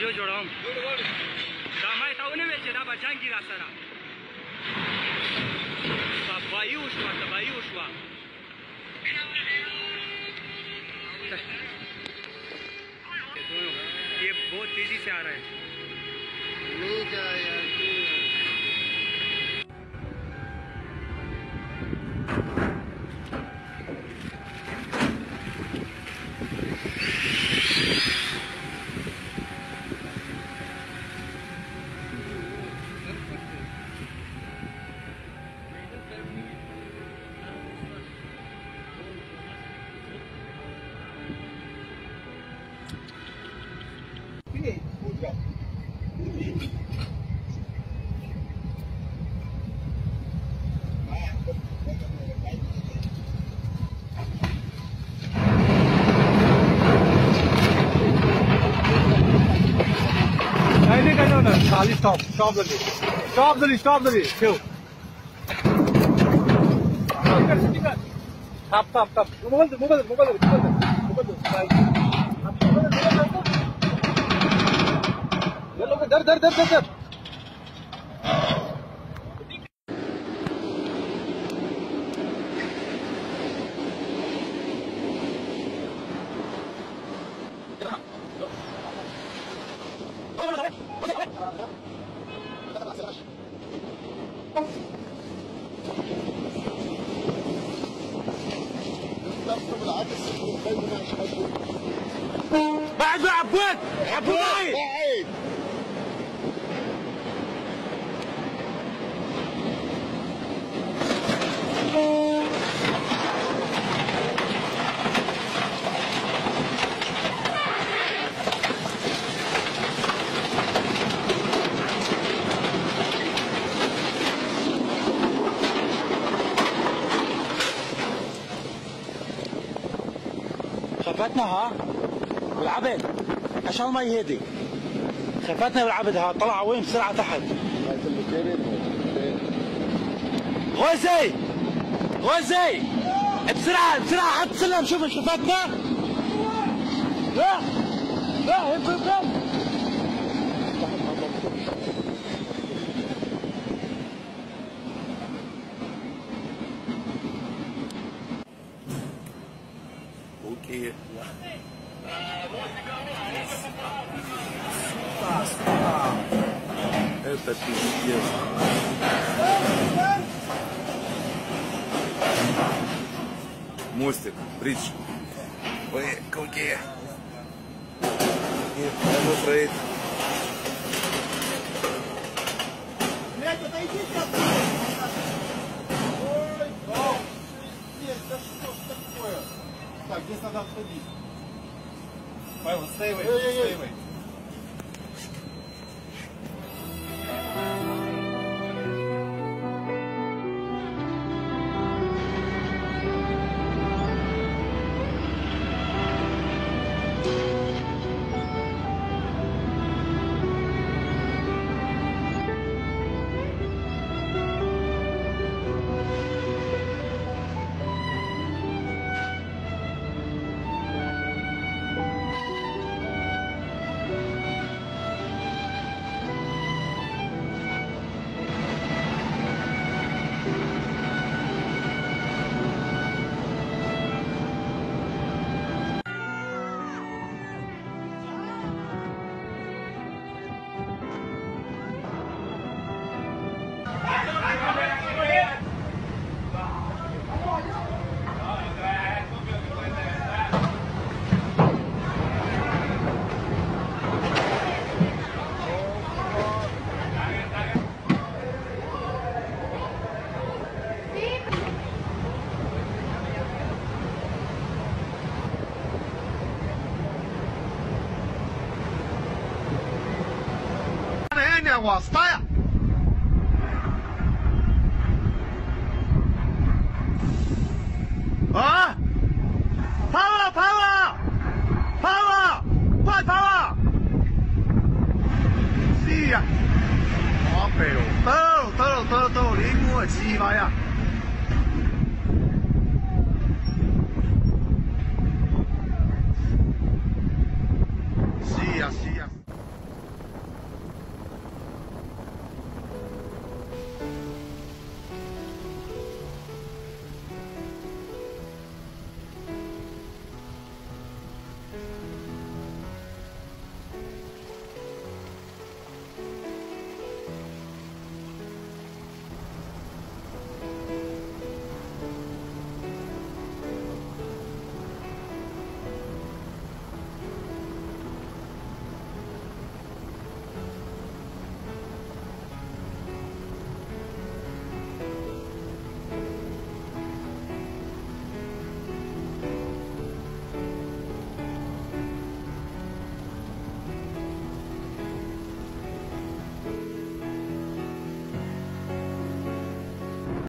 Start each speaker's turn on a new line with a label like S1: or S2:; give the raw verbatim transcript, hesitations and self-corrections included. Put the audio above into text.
S1: Yo llorón. Damai tahu ni macam apa janji rasa lah. Bayu shua, bayu shua. ये बहुत तेजी से आ रहा है। नहीं जा यार।
S2: Ali, stop, stop the lift. Stop the lift, stop the lift. Chill. Stop, stop, stop. Move, move, move, move, move. Dar, dar, dar, dar, dar. بعد ما عبود عبود معي خفتنا ها والعبد عشان ما يهدي خفتنا بالعبد ها طلع وين بسرعه تحت غوزي غوزي بسرعه بسرعه حط سلم شوف خفتنا لا لا هي
S3: Okay. Это пиздец. Мостик, бридж. Ой, какие. Нет, I'm afraid. Блядь, отойдите от меня. Ой, о, нет, да что ж такое? Так, здесь надо отходить. Павел, stay away, stay away.
S2: 我杀呀！啊！跑啊跑啊跑啊！快跑啊！是呀，我背了，走走走走，你我鸡巴呀！